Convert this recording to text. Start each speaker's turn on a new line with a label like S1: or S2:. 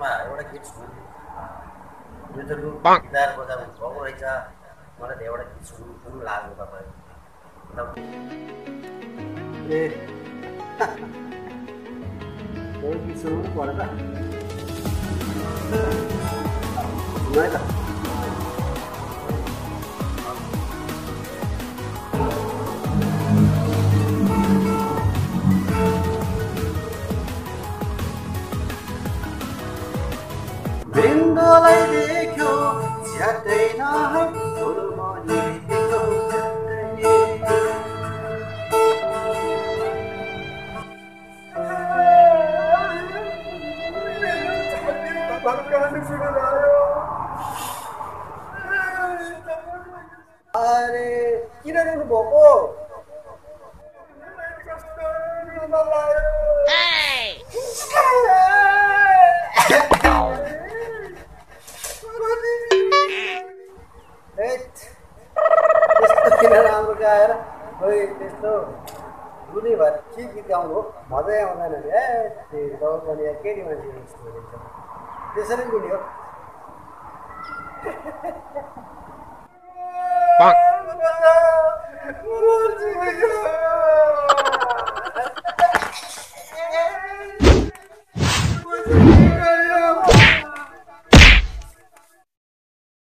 S1: मा एउटा गीत सुन्नु यो त लु गिटार बजाउनु भएको रहेछ मलाई त एउटा गीत सुन्नु लाग्यो तपाईँ ए एउटा गीत सुन्नु पर्यो त सुन्नु है त Brindoलाई देख्यो झ्याट्टै नहै फुलमनी देख्यो अरे किन रुनु भएको त्यस्तो किन राम्रो गाएर खोइ त्यस्तो रुने भएर के गीत गाउनु हो मजै आउँदैन नि ए गाउँ पनि केटी मान्छे जस्तो हुन्छ त्यसरी गुनी हो